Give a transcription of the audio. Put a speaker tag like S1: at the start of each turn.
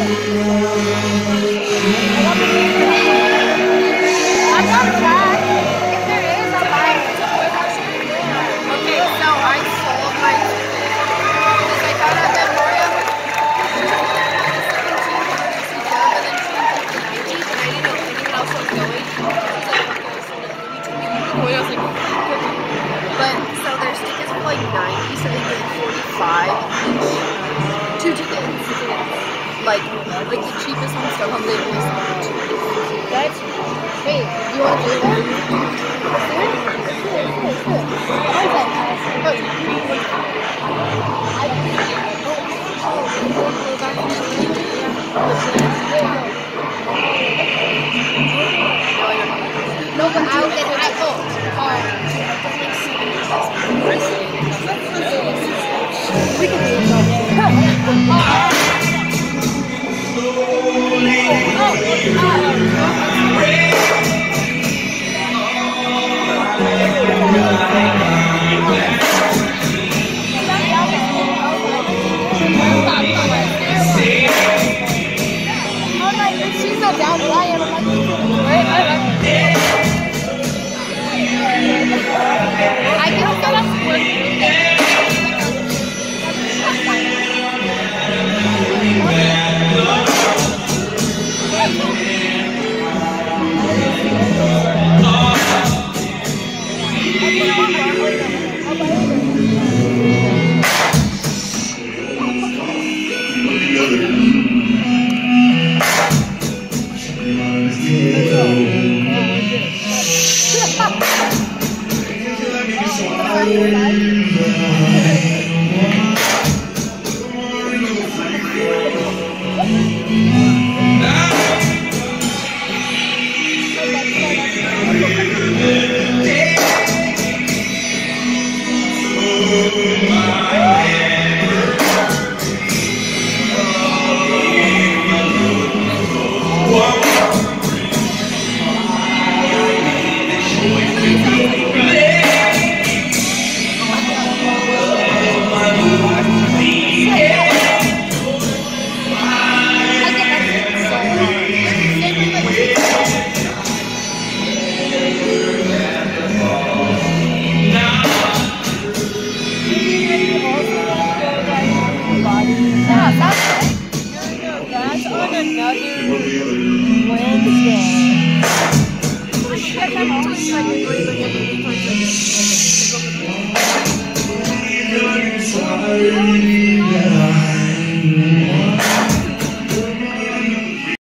S1: I'm not sad. If there is, I'll buy it. Okay, so I sold my ticket because I found out that Mario was but so there's tickets for like 90, so it's like 45 each. 2 tickets. Like the cheapest one still comes in is that's wait, you want to do that? No, but I'll get it. We can do it. She's not down, but I am. I can set up
S2: Wednesday.